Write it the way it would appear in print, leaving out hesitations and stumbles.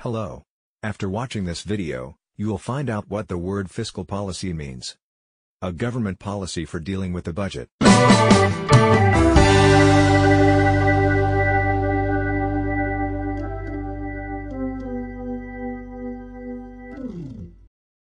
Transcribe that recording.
Hello. After watching this video, you will find out what the word fiscal policy means. A government policy for dealing with the budget.